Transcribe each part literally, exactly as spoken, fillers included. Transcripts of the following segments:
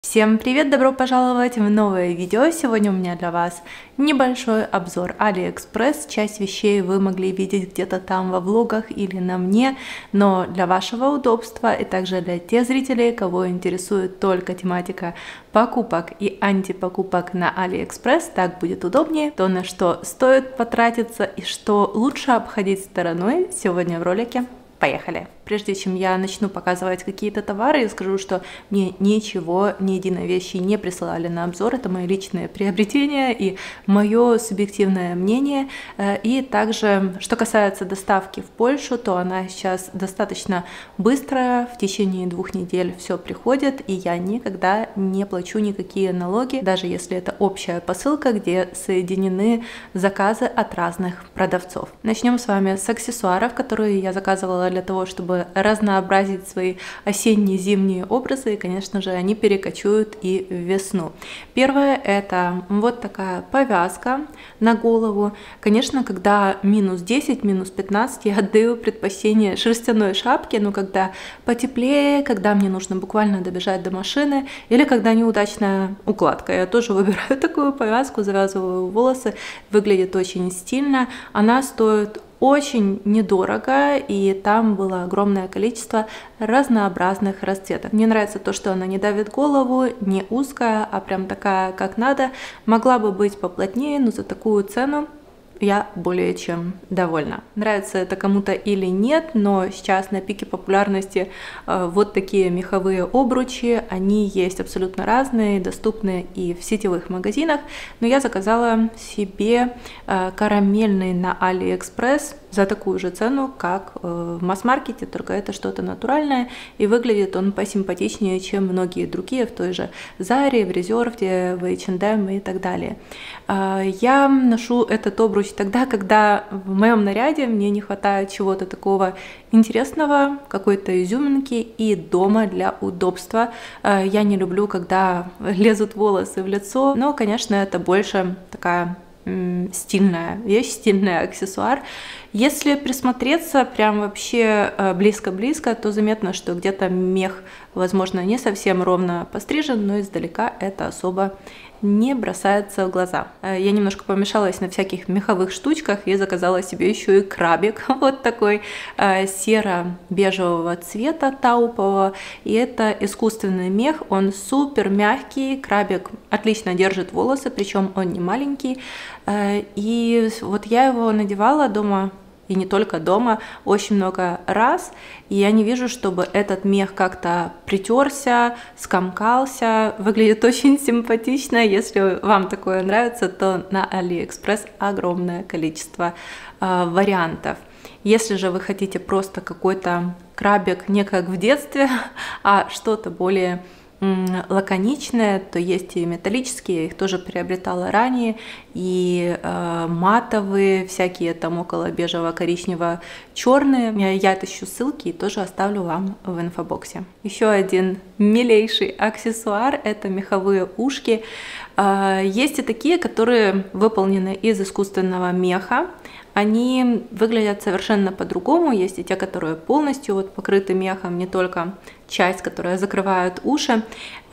Всем привет! Добро пожаловать в новое видео. Сегодня у меня для вас небольшой обзор AliExpress. Часть вещей вы могли видеть где-то там во влогах или на мне, но для вашего удобства и также для тех зрителей, кого интересует только тематика покупок и антипокупок на AliExpress, так будет удобнее, то на что стоит потратиться и что лучше обходить стороной, сегодня в ролике. Поехали! Прежде чем я начну показывать какие-то товары, я скажу, что мне ничего, ни единой вещи не присылали на обзор. Это мои личные приобретения и мое субъективное мнение. И также, что касается доставки в Польшу, то она сейчас достаточно быстрая. В течение двух недель все приходит, и я никогда не плачу никакие налоги, даже если это общая посылка, где соединены заказы от разных продавцов. Начнем с вами с аксессуаров, которые я заказывала для того, чтобы разнообразить свои осенне-зимние образы, и, конечно же, они перекочуют и в весну. Первое — это вот такая повязка на голову. Конечно, когда минус десять, минус пятнадцать, я отдаю предпочтение шерстяной шапке, но когда потеплее, когда мне нужно буквально добежать до машины, или когда неудачная укладка, я тоже выбираю такую повязку, завязываю волосы, выглядит очень стильно. Она стоит очень недорого, и там было огромное количество разнообразных расцветок. Мне нравится то, что она не давит голову, не узкая, а прям такая, как надо. Могла бы быть поплотнее, но за такую цену я более чем довольна. Нравится это кому-то или нет, но сейчас на пике популярности э, вот такие меховые обручи. Они есть абсолютно разные, доступны и в сетевых магазинах. Но я заказала себе э, карамельный на AliExpress за такую же цену, как э, в масс-маркете, только это что-то натуральное, и выглядит он посимпатичнее, чем многие другие в той же Заре, в Резерве, в эйч энд эм и так далее. Э, я ношу этот обруч тогда, когда в моем наряде мне не хватает чего-то такого интересного, какой-то изюминки, и дома для удобства. Я не люблю, когда лезут волосы в лицо, но, конечно, это больше такая стильная вещь, стильный аксессуар. Если присмотреться прям вообще близко-близко, то заметно, что где-то мех, возможно, не совсем ровно пострижен, но издалека это особо не бросается в глаза. Я немножко помешалась на всяких меховых штучках и заказала себе еще и крабик, вот такой серо-бежевого цвета, таупового, и это искусственный мех, он супер мягкий, крабик отлично держит волосы, причем он не маленький, и вот я его надевала дома, и не только дома, очень много раз, и я не вижу, чтобы этот мех как-то притерся, скомкался, выглядит очень симпатично. Если вам такое нравится, то на AliExpress огромное количество э, вариантов. Если же вы хотите просто какой-то крабик не как в детстве, а что-то более лаконичные, то есть и металлические, я их тоже приобретала ранее, и э, матовые, всякие там около бежевого, коричневого, черные. Я отыщу ссылки и тоже оставлю вам в инфобоксе. Еще один милейший аксессуар — это меховые ушки. Э, есть и такие, которые выполнены из искусственного меха. Они выглядят совершенно по-другому. Есть и те, которые полностью вот покрыты мехом, не только часть, которая закрывает уши.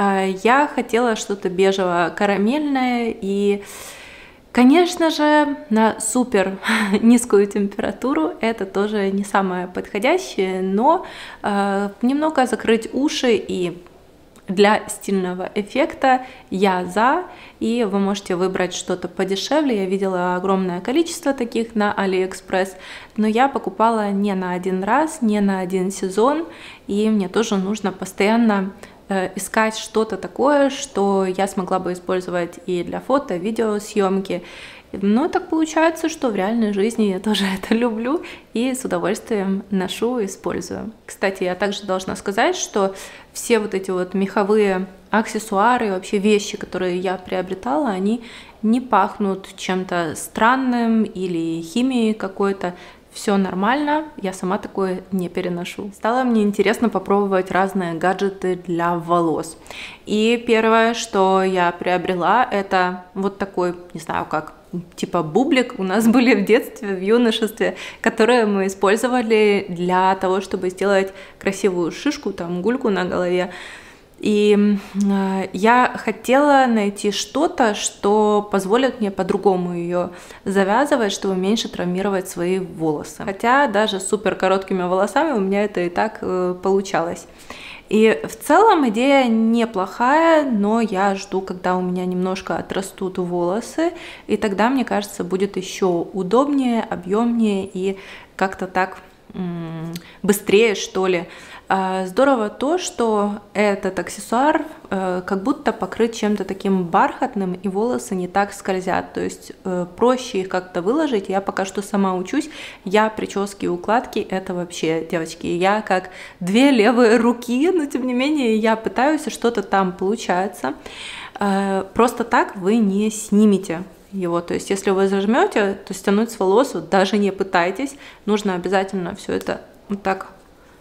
Я хотела что-то бежево-карамельное, и, конечно же, на супер низкую температуру это тоже не самое подходящее, но немного закрыть уши и для стильного эффекта я за, и вы можете выбрать что-то подешевле. Я видела огромное количество таких на AliExpress, но я покупала не на один раз, не на один сезон, и мне тоже нужно постоянно э, искать что-то такое, что я смогла бы использовать и для фото, видеосъемки. Но так получается, что в реальной жизни я тоже это люблю и с удовольствием ношу, использую. Кстати, я также должна сказать, что все вот эти вот меховые аксессуары, вообще вещи, которые я приобретала, они не пахнут чем-то странным или химией какой-то. Все нормально, я сама такое не переношу. Стало мне интересно попробовать разные гаджеты для волос. И первое, что я приобрела, это вот такой, не знаю как, типа бублик у нас были в детстве, в юношестве, которые мы использовали для того, чтобы сделать красивую шишку, там гульку на голове. И э, я хотела найти что-то, что позволит мне по-другому ее завязывать, чтобы меньше травмировать свои волосы. Хотя даже с супер короткими волосами у меня это и так э, получалось. И в целом идея неплохая, но я жду, когда у меня немножко отрастут волосы, и тогда, мне кажется, будет еще удобнее, объемнее и как-то так м- быстрее, что ли. Здорово то, что этот аксессуар э, как будто покрыт чем-то таким бархатным, и волосы не так скользят, то есть э, проще их как-то выложить. Я пока что сама учусь, я прически и укладки — это вообще, девочки, я как две левые руки, но тем не менее я пытаюсь, и что-то там получается. Э, просто так вы не снимете его, то есть если вы зажмете, то стянуть с волос вот даже не пытайтесь, нужно обязательно все это вот так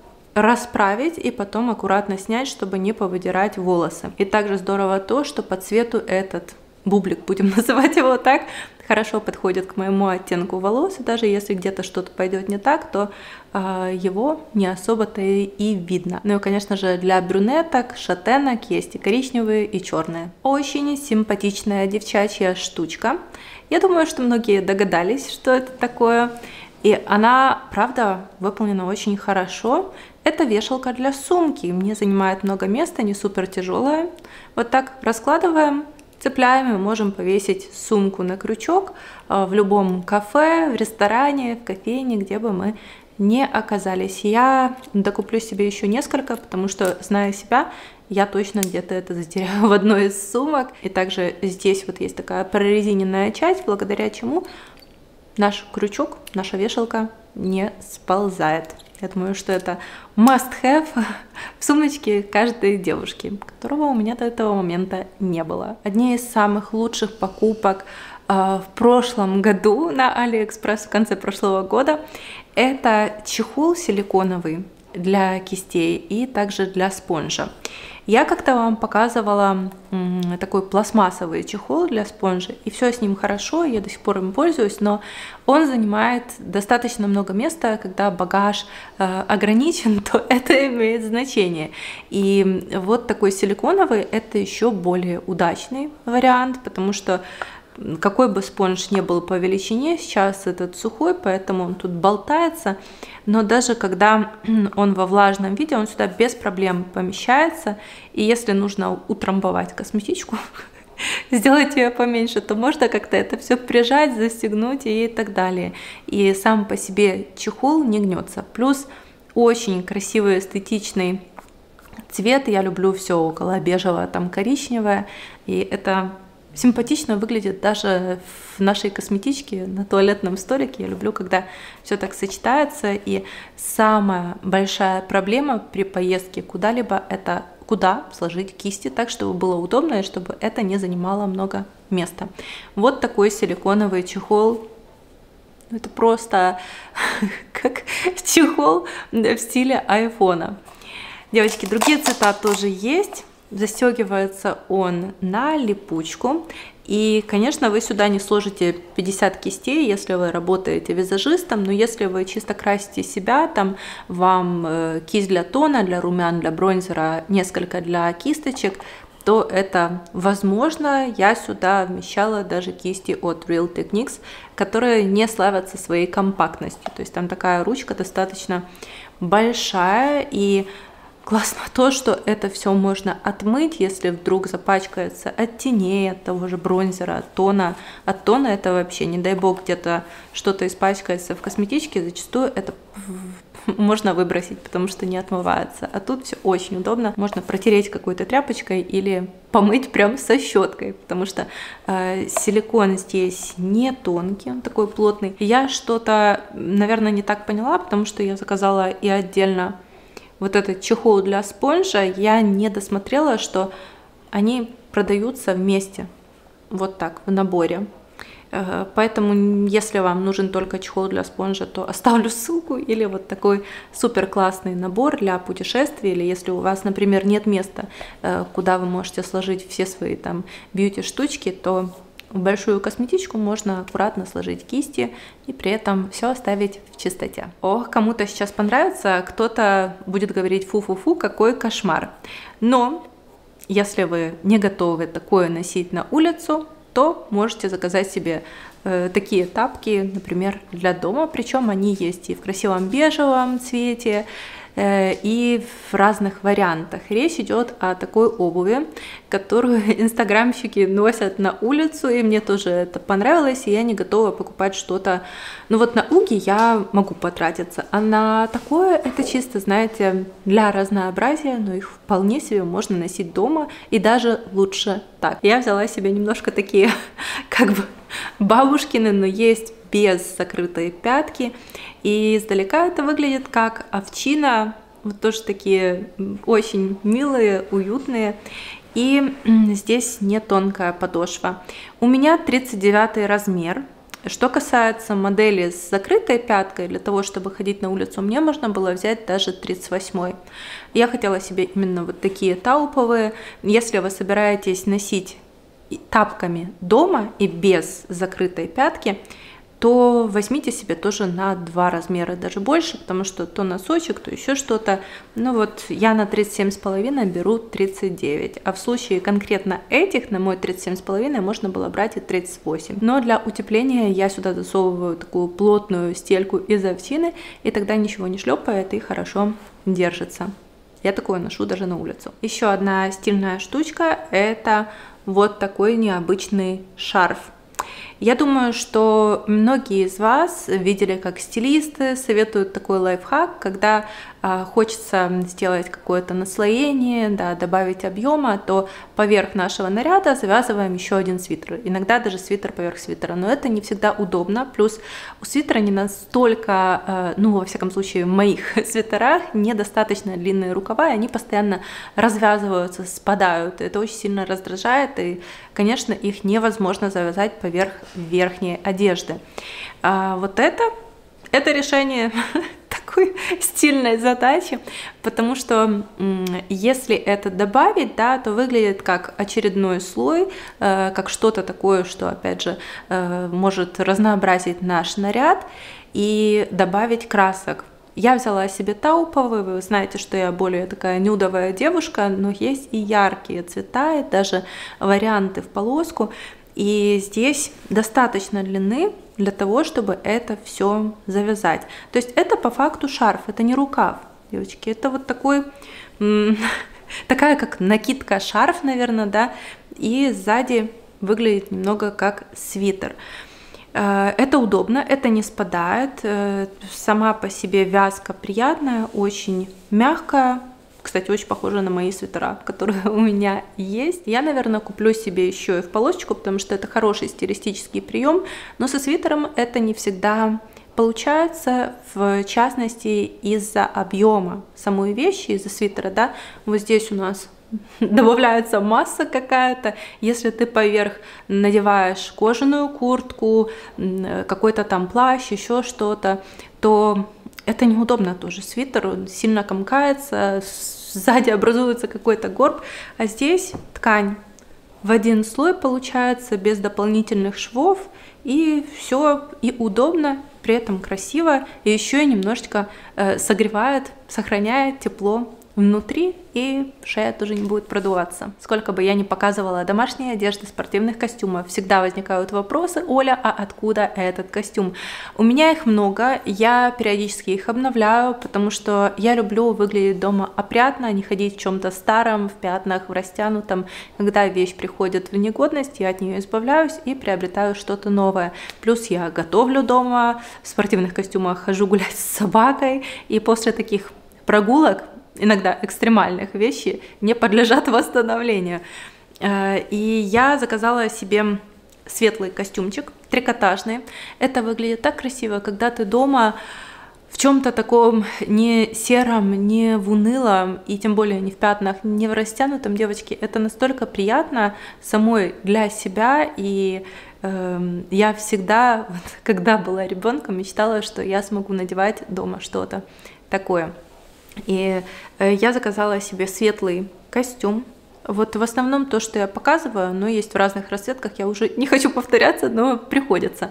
расправить и потом аккуратно снять, чтобы не повыдирать волосы. И также здорово то, что по цвету этот бублик, будем называть его так, хорошо подходит к моему оттенку волос, и даже если где-то что-то пойдет не так, то э, его не особо-то и, и видно. Ну и, конечно же, для брюнеток, шатенок есть и коричневые, и черные. Очень симпатичная девчачья штучка. Я думаю, что многие догадались, что это такое. И она, правда, выполнена очень хорошо. Это вешалка для сумки. Мне занимает много места, не супер тяжелая. Вот так раскладываем, цепляем и можем повесить сумку на крючок в любом кафе, в ресторане, в кофейне, где бы мы не оказались. Я докуплю себе еще несколько, потому что, зная себя, я точно где-то это затеряю в одной из сумок. И также здесь вот есть такая прорезиненная часть, благодаря чему наш крючок, наша вешалка не сползает. Я думаю, что это must-have в сумочке каждой девушки, которого у меня до этого момента не было. Одни из самых лучших покупок э, в прошлом году на AliExpress, в конце прошлого года, это чехол силиконовый для кистей и также для спонжа. Я как-то вам показывала м, такой пластмассовый чехол для спонжа, и все с ним хорошо, я до сих пор им пользуюсь, но он занимает достаточно много места, когда багаж э, ограничен, то это имеет значение. И вот такой силиконовый — это еще более удачный вариант, потому что какой бы спонж ни был по величине, сейчас этот сухой, поэтому он тут болтается, но даже когда он во влажном виде, он сюда без проблем помещается, и если нужно утрамбовать косметичку, сделать ее поменьше, то можно как-то это все прижать, застегнуть и так далее. И сам по себе чехол не гнется. Плюс очень красивый, эстетичный цвет, я люблю все около бежевого, там коричневое, и это симпатично выглядит даже в нашей косметичке на туалетном столике. Я люблю, когда все так сочетается. И самая большая проблема при поездке куда-либо — это куда сложить кисти так, чтобы было удобно и чтобы это не занимало много места. Вот такой силиконовый чехол. Это просто как чехол в стиле айфона. Девочки, другие цвета тоже есть. Застегивается он на липучку. И, конечно, вы сюда не сложите пятьдесят кистей, если вы работаете визажистом, но если вы чисто красите себя, там вам э, кисть для тона, для румян, для бронзера, несколько для кисточек, то это возможно. Я сюда вмещала даже кисти от Real Techniques, которые не славятся своей компактностью. То есть там такая ручка достаточно большая, и классно то, что это все можно отмыть, если вдруг запачкается от теней, от того же бронзера, от тона. От тона это вообще, не дай бог, где-то что-то испачкается в косметичке, зачастую это можно выбросить, потому что не отмывается. А тут все очень удобно. Можно протереть какой-то тряпочкой или помыть прям со щеткой, потому что э, силикон здесь не тонкий, он такой плотный. Я что-то, наверное, не так поняла, потому что я заказала и отдельно вот этот чехол для спонжа, я не досмотрела, что они продаются вместе, вот так, в наборе. Поэтому, если вам нужен только чехол для спонжа, то оставлю ссылку, или вот такой супер классный набор для путешествий, или если у вас, например, нет места, куда вы можете сложить все свои там бьюти-штучки, то в большую косметичку можно аккуратно сложить кисти и при этом все оставить в чистоте. Ох, кому-то сейчас понравится, кто-то будет говорить фу-фу-фу, какой кошмар. Но если вы не готовы такое носить на улицу, то можете заказать себе э, такие тапки, например, для дома. Причем они есть и в красивом бежевом цвете, э, и в разных вариантах. Речь идет о такой обуви, которую инстаграмщики носят на улицу, и мне тоже это понравилось, и я не готова покупать что-то. Ну вот на уги я могу потратиться, а на такое это чисто, знаете, для разнообразия, но их вполне себе можно носить дома, и даже лучше так. Я взяла себе немножко такие, как бы, бабушкины, но есть без закрытой пятки, и издалека это выглядит как овчина, вот тоже такие очень милые, уютные. И здесь не тонкая подошва. У меня тридцать девятый размер. Что касается модели с закрытой пяткой, для того, чтобы ходить на улицу, мне можно было взять даже тридцать восьмой. Я хотела себе именно вот такие тауповые. Если вы собираетесь носить тапками дома и без закрытой пятки, то возьмите себе тоже на два размера, даже больше, потому что то носочек, то еще что-то. Ну вот я на тридцать семь с половиной беру тридцать девять, а в случае конкретно этих на мой тридцать семь с половиной можно было брать и тридцать восемь. Но для утепления я сюда засовываю такую плотную стельку из овчины, и тогда ничего не шлепает и хорошо держится. Я такое ношу даже на улицу. Еще одна стильная штучка – это вот такой необычный шарф. Я думаю, что многие из вас видели, как стилисты советуют такой лайфхак, когда а, хочется сделать какое-то наслоение, да, добавить объема, то поверх нашего наряда завязываем еще один свитер. Иногда даже свитер поверх свитера, но это не всегда удобно. Плюс у свитера не настолько, а, ну, во всяком случае, в моих свитерах недостаточно длинные рукава, и они постоянно развязываются, спадают. Это очень сильно раздражает, и, конечно, их невозможно завязать поверх верхней одежды. А вот это, это решение такой стильной задачи, потому что если это добавить, да, то выглядит как очередной слой, э, как что-то такое, что, опять же, э, может разнообразить наш наряд и добавить красок. Я взяла себе тауповый, вы знаете, что я более такая нюдовая девушка, но есть и яркие цвета, и даже варианты в полоску. И здесь достаточно длины для того, чтобы это все завязать. То есть это по факту шарф, это не рукав, девочки. Это вот такой, такая как накидка шарф, наверное, да, и сзади выглядит немного как свитер. Это удобно, это не спадает, сама по себе вязка приятная, очень мягкая. Кстати, очень похожа на мои свитера, которые у меня есть. Я, наверное, куплю себе еще и в полосочку, потому что это хороший стилистический прием, но со свитером это не всегда получается, в частности, из-за объема самой вещи, из-за свитера, да, вот здесь у нас добавляется масса какая-то. Если ты поверх надеваешь кожаную куртку, какой-то там плащ, еще что-то, то это неудобно тоже. Свитер, он сильно комкается, сзади образуется какой-то горб, а здесь ткань в один слой получается, без дополнительных швов, и все и удобно, при этом красиво, и еще и немножечко э, согревает, сохраняет тепло внутри, и шея тоже не будет продуваться. Сколько бы я ни показывала домашней одежды, спортивных костюмов, всегда возникают вопросы: Оля, а откуда этот костюм? У меня их много, я периодически их обновляю, потому что я люблю выглядеть дома опрятно, не ходить в чем-то старом, в пятнах, в растянутом. Когда вещь приходит в негодность, я от нее избавляюсь и приобретаю что-то новое. Плюс я готовлю дома, в спортивных костюмах хожу гулять с собакой, и после таких прогулок, иногда экстремальных, вещи не подлежат восстановлению. И я заказала себе светлый костюмчик, трикотажный. Это выглядит так красиво, когда ты дома в чем-то таком не сером, не в унылом, и тем более не в пятнах, не в растянутом, девочки. Это настолько приятно самой для себя, и э, я всегда, вот, когда была ребенком, мечтала, что я смогу надевать дома что-то такое. И я заказала себе светлый костюм. Вот в основном то, что я показываю, но есть в разных расцветках, я уже не хочу повторяться, но приходится.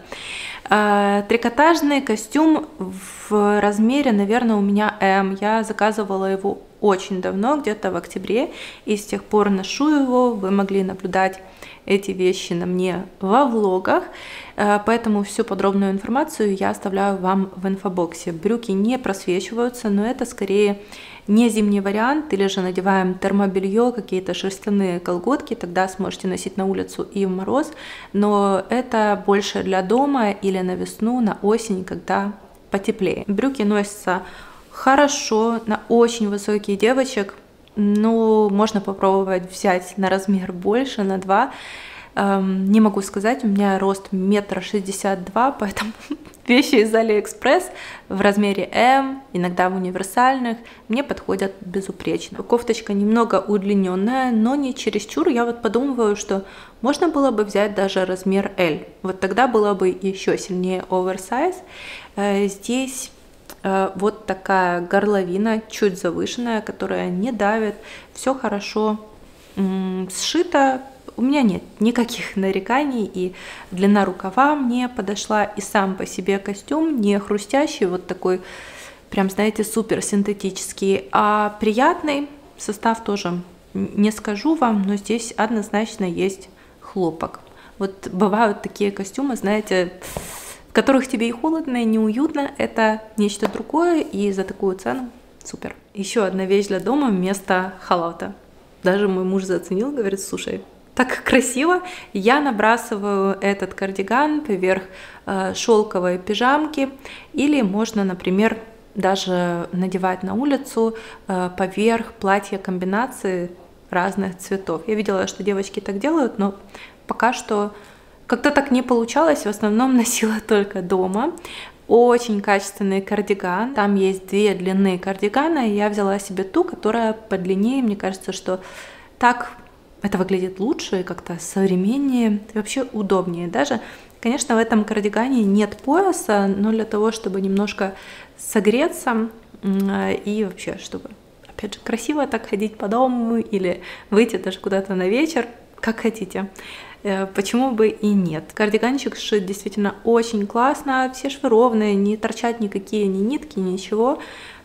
Трикотажный костюм в размере, наверное, у меня М. Я заказывала его очень давно, где-то в октябре, и с тех пор ношу его. Вы могли наблюдать эти вещи на мне во влогах, поэтому всю подробную информацию я оставляю вам в инфобоксе. Брюки не просвечиваются, но это скорее не зимний вариант, или же надеваем термобелье, какие-то шерстяные колготки, тогда сможете носить на улицу и в мороз, но это больше для дома или на весну, на осень, когда потеплее. Брюки носятся хорошо на очень высоких девочек, ну, можно попробовать взять на размер больше, на два. Эм, не могу сказать, у меня рост метр шестьдесят два, поэтому вещи из Алиэкспресс в размере эм, иногда в универсальных, мне подходят безупречно. Кофточка немного удлиненная, но не чересчур. Я вот подумываю, что можно было бы взять даже размер эль. Вот тогда было бы еще сильнее оверсайз. Э, здесь вот такая горловина, чуть завышенная, которая не давит, все хорошо сшито. У меня нет никаких нареканий, и длина рукава мне подошла, и сам по себе костюм не хрустящий, вот такой, прям, знаете, супер синтетический, а приятный. Состав тоже не скажу вам, но здесь однозначно есть хлопок. Вот бывают такие костюмы, знаете, в которых тебе и холодно, и неуютно, это нечто другое, и за такую цену супер. Еще одна вещь для дома вместо халата. Даже мой муж заценил, говорит, слушай, так красиво. Я набрасываю этот кардиган поверх э, шелковой пижамки, или можно, например, даже надевать на улицу э, поверх платья комбинации разных цветов. Я видела, что девочки так делают, но пока что как-то так не получалось, в основном носила только дома. Очень качественный кардиган, там есть две длины кардигана, и я взяла себе ту, которая подлиннее. Мне кажется, что так это выглядит лучше, как-то современнее, и вообще удобнее даже. Конечно, в этом кардигане нет пояса, но для того, чтобы немножко согреться и вообще, чтобы, опять же, красиво так ходить по дому или выйти даже куда-то на вечер, как хотите. Почему бы и нет. Кардиганчик сшит действительно очень классно, все швы ровные, не торчат никакие ни нитки, ничего.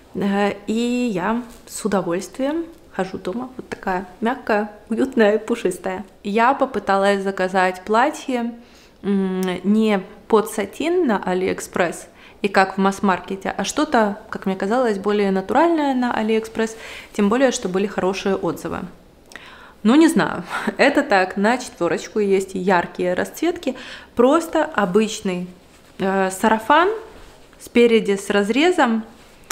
И я с удовольствием хожу дома, вот такая мягкая, уютная, пушистая. Я попыталась заказать платье не под сатин на Алиэкспресс и как в масс-маркете, а что-то, как мне казалось, более натуральное на Алиэкспресс, тем более, что были хорошие отзывы. Ну, не знаю, это так, на четверочку, есть яркие расцветки, просто обычный э, сарафан спереди с разрезом,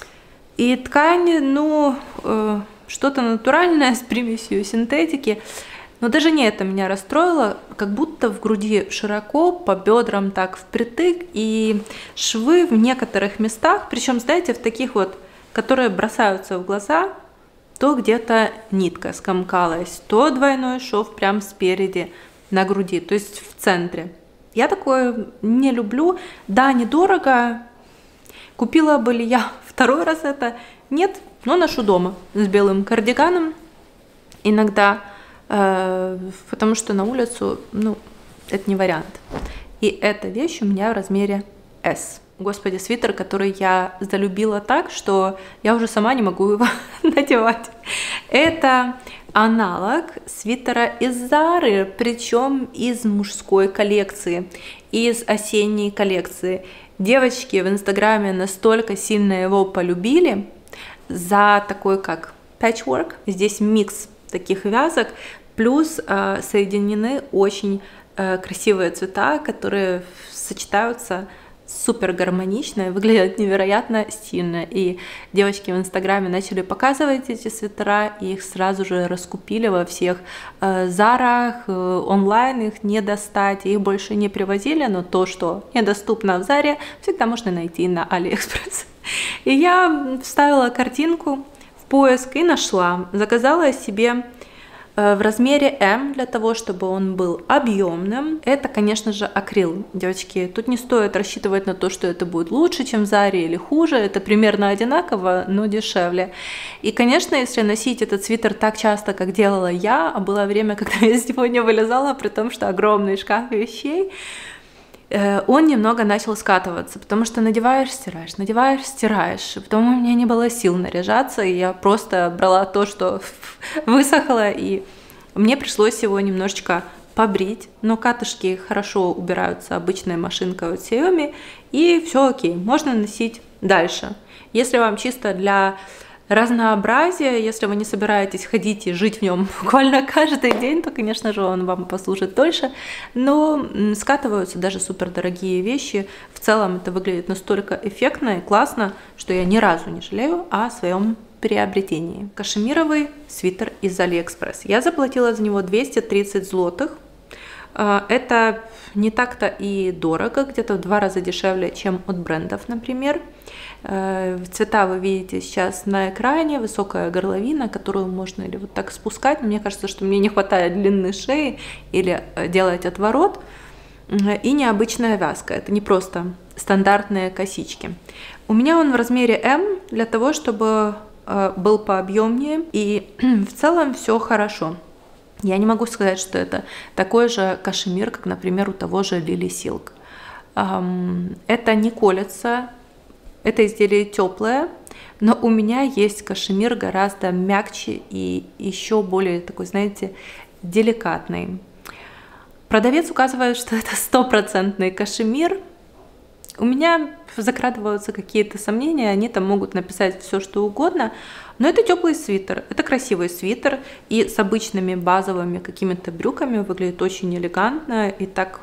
и ткань, ну, э, что-то натуральное с примесью синтетики, но даже не это меня расстроило, как будто в груди широко, по бедрам так впритык, и швы в некоторых местах, причем, знаете, в таких вот, которые бросаются в глаза, то где-то нитка скомкалась, то двойной шов прям спереди на груди, то есть в центре. Я такое не люблю. Да, недорого. Купила бы ли я второй раз это? Нет, но ношу дома с белым кардиганом иногда, э, потому что на улицу, ну, это не вариант. И эта вещь у меня в размере эс. Господи, свитер, который я залюбила так, что я уже сама не могу его надевать. Это аналог свитера из Зары, причем из мужской коллекции, из осенней коллекции. Девочки в инстаграме настолько сильно его полюбили за такой как patchwork. Здесь микс таких вязок, плюс э, соединены очень э, красивые цвета, которые сочетаются супер гармонично и выглядят невероятно стильно. И девочки в инстаграме начали показывать эти свитера, и их сразу же раскупили во всех э, Зарах, э, онлайн их не достать, их больше не привозили, но то, что недоступно в Заре, всегда можно найти на Алиэкспресс. И я вставила картинку в поиск и нашла, заказала себе в размере эм, для того, чтобы он был объемным. Это, конечно же, акрил. Девочки, тут не стоит рассчитывать на то, что это будет лучше, чем в Заре, или хуже. Это примерно одинаково, но дешевле. И, конечно, если носить этот свитер так часто, как делала я, а было время, когда я из него не вылезала, при том, что огромный шкаф вещей, он немного начал скатываться, потому что надеваешь, стираешь, надеваешь, стираешь. Потом у меня не было сил наряжаться, и я просто брала то, что высохло, и мне пришлось его немножечко побрить. Но катышки хорошо убираются обычной машинкой от Xiaomi, и все окей, можно носить дальше. Если вам чисто для разнообразия, если вы не собираетесь ходить и жить в нем буквально каждый день, то, конечно же, он вам послужит дольше, но скатываются даже супердорогие вещи. В целом это выглядит настолько эффектно и классно, что я ни разу не жалею о своем приобретении. Кашемировый свитер из Алиэкспресс. Я заплатила за него двести тридцать злотых. Это не так-то и дорого, где-то в два раза дешевле, чем от брендов, например. Цвета вы видите сейчас на экране, высокая горловина, которую можно или вот так спускать. Мне кажется, что мне не хватает длины шеи, или делать отворот. И необычная вязка, это не просто стандартные косички. У меня он в размере эм, для того, чтобы был пообъемнее, и в целом все хорошо. Я не могу сказать, что это такой же кашемир, как, например, у того же Lily Silk. Это не колется, это изделие теплое, но у меня есть кашемир гораздо мягче и еще более такой, знаете, деликатный. Продавец указывает, что это стопроцентный кашемир. У меня закрадываются какие-то сомнения, они там могут написать все, что угодно, но это теплый свитер, это красивый свитер, и с обычными базовыми какими-то брюками выглядит очень элегантно и так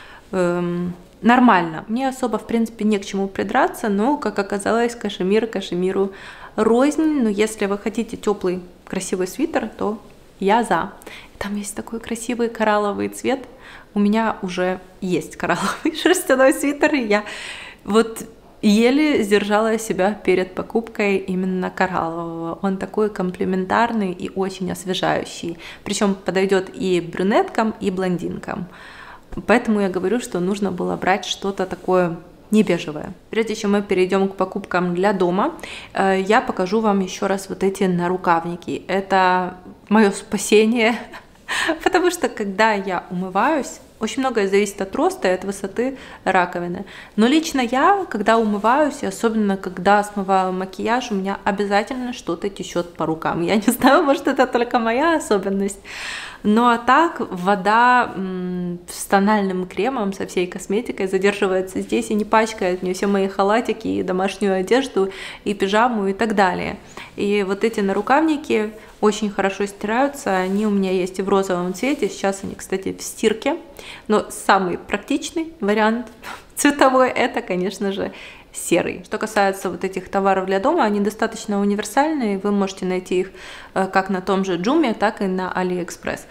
эм, нормально. Мне особо, в принципе, не к чему придраться, но, как оказалось, кашемир кашемиру рознь, но если вы хотите теплый красивый свитер, то я за. Там есть такой красивый коралловый цвет. У меня уже есть коралловый шерстяной свитер, и я вот еле сдержала себя перед покупкой именно кораллового. Он такой комплементарный и очень освежающий. Причем подойдет и брюнеткам, и блондинкам. Поэтому я говорю, что нужно было брать что-то такое не бежевое. Прежде чем мы перейдем к покупкам для дома, я покажу вам еще раз вот эти нарукавники. Это мое спасение, потому что когда я умываюсь, очень многое зависит от роста и от высоты раковины. Но лично я, когда умываюсь, и особенно когда смываю макияж, у меня обязательно что-то течет по рукам. Я не знаю, может, это только моя особенность. Ну а так, вода м, с тональным кремом, со всей косметикой задерживается здесь и не пачкает мне все мои халатики, и домашнюю одежду, и пижаму, и так далее. И вот эти нарукавники очень хорошо стираются, они у меня есть и в розовом цвете, сейчас они, кстати, в стирке. Но самый практичный вариант цветовой — это, конечно же, серый. Что касается вот этих товаров для дома, они достаточно универсальные, вы можете найти их как на том же Джуме, так и на Алиэкспресс.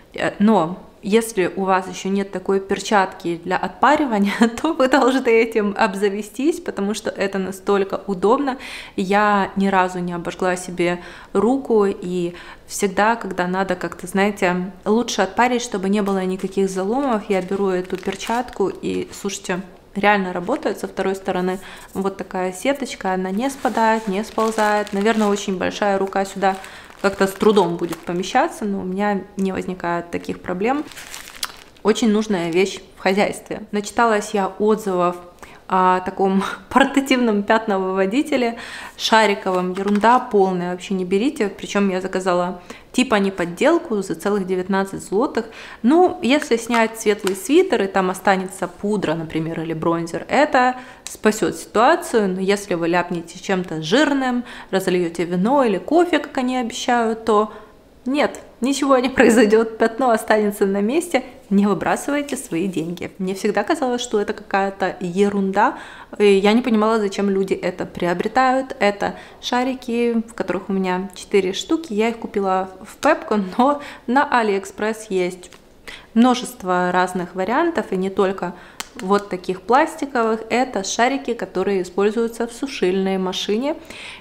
Но если у вас еще нет такой перчатки для отпаривания, то вы должны этим обзавестись, потому что это настолько удобно. Я ни разу не обожгла себе руку, и всегда, когда надо как-то, знаете, лучше отпарить, чтобы не было никаких заломов, я беру эту перчатку и, слушайте, реально работает. Со второй стороны вот такая сеточка, она не спадает, не сползает. Наверное, очень большая рука сюда как-то с трудом будет помещаться, но у меня не возникает таких проблем. Очень нужная вещь в хозяйстве. Начиталась я отзывов о таком портативном пятновыводителе шариковом. Ерунда полная, вообще не берите. Причем я заказала типа не подделку за целых девятнадцать злотых. Ну, если снять светлый свитер и там останется пудра, например, или бронзер, это спасет ситуацию. Но если вы ляпнете чем-то жирным, разольете вино или кофе, как они обещают, то нет, ничего не произойдет, пятно останется на месте. Не выбрасывайте свои деньги. Мне всегда казалось, что это какая-то ерунда. И я не понимала, зачем люди это приобретают. Это шарики, в которых у меня четыре штуки. Я их купила в Пепко, но на Алиэкспресс есть множество разных вариантов, и не только вот таких пластиковых. Это шарики, которые используются в сушильной машине.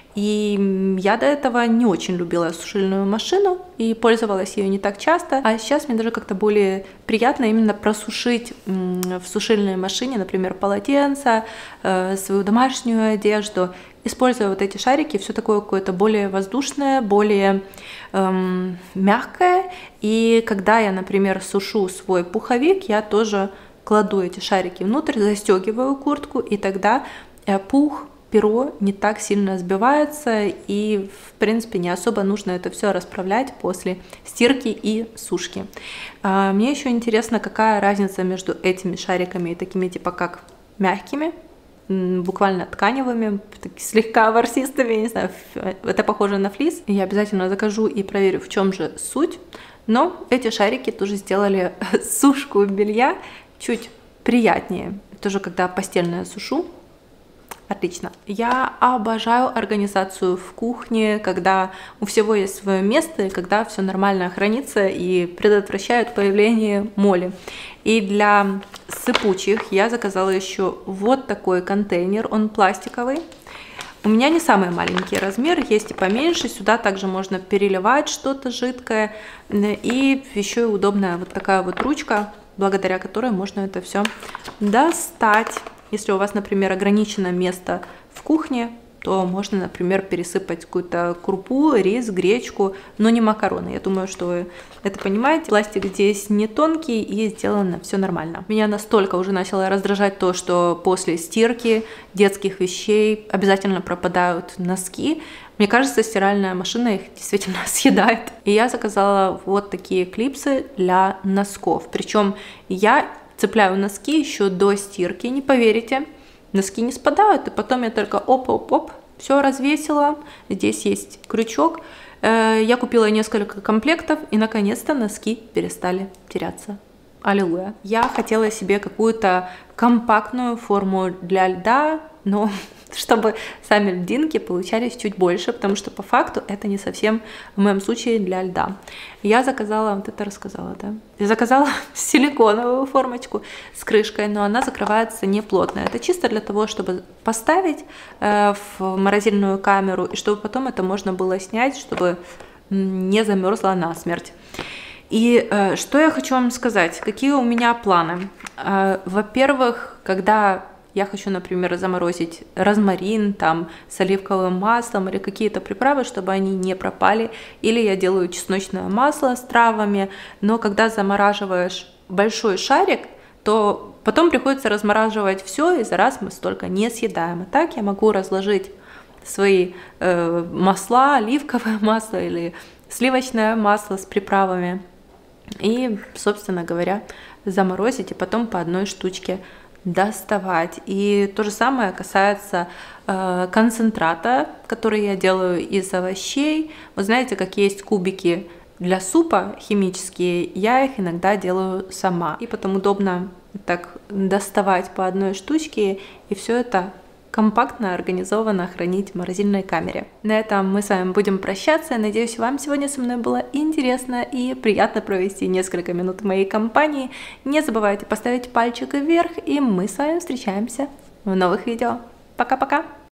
И я до этого не очень любила сушильную машину и пользовалась ее не так часто, а сейчас мне даже как-то более приятно именно просушить в сушильной машине, например, полотенца, свою домашнюю одежду, используя вот эти шарики, все такое какое-то более воздушное, более эм, мягкое. И когда я, например, сушу свой пуховик, я тоже кладу эти шарики внутрь, застегиваю куртку, и тогда пух, перо не так сильно сбивается, и в принципе не особо нужно это все расправлять после стирки и сушки. Мне еще интересно, какая разница между этими шариками и такими типа как мягкими, буквально тканевыми, слегка ворсистыми, не знаю, это похоже на флис. Я обязательно закажу и проверю, в чем же суть. Но эти шарики тоже сделали сушку белья чуть приятнее. Тоже когда постельное сушу. Отлично. Я обожаю организацию в кухне, когда у всего есть свое место, и когда все нормально хранится и предотвращает появление моли. И для сыпучих я заказала еще вот такой контейнер, он пластиковый. У меня не самый маленький размер, есть и поменьше, сюда также можно переливать что-то жидкое. И еще и удобная вот такая вот ручка, благодаря которой можно это все достать. Если у вас, например, ограничено место в кухне, то можно, например, пересыпать какую-то крупу, рис, гречку, но не макароны. Я думаю, что вы это понимаете. Пластик здесь не тонкий и сделано все нормально. Меня настолько уже начало раздражать то, что после стирки детских вещей обязательно пропадают носки. Мне кажется, стиральная машина их действительно съедает. И я заказала вот такие клипсы для носков. Причем я цепляю носки еще до стирки, не поверите, носки не спадают, и потом я только оп-оп-оп, все развесила, здесь есть крючок, я купила несколько комплектов, и наконец-то носки перестали теряться. Аллилуйя. Я хотела себе какую-то компактную форму для льда, но чтобы сами льдинки получались чуть больше, потому что по факту это не совсем в моем случае для льда. Я заказала, вот это рассказала, да? Я заказала силиконовую формочку с крышкой, но она закрывается не плотно. Это чисто для того, чтобы поставить э, в морозильную камеру, и чтобы потом это можно было снять, чтобы не замерзла насмерть. И э, что я хочу вам сказать, какие у меня планы. Э, во-первых, когда я хочу, например, заморозить розмарин там с оливковым маслом или какие-то приправы, чтобы они не пропали. Или я делаю чесночное масло с травами. Но когда замораживаешь большой шарик, то потом приходится размораживать все, и за раз мы столько не съедаем. А так я могу разложить свои э, масла, оливковое масло или сливочное масло с приправами. И, собственно говоря, заморозить и потом по одной штучке доставать. И то же самое касается э, концентрата, который я делаю из овощей. Вы знаете, как есть кубики для супа химические, я их иногда делаю сама. И потом удобно так доставать по одной штучке, и все это компактно, организованно хранить в морозильной камере. На этом мы с вами будем прощаться. Надеюсь, вам сегодня со мной было интересно и приятно провести несколько минут в моей компании. Не забывайте поставить пальчик вверх, и мы с вами встречаемся в новых видео. Пока-пока!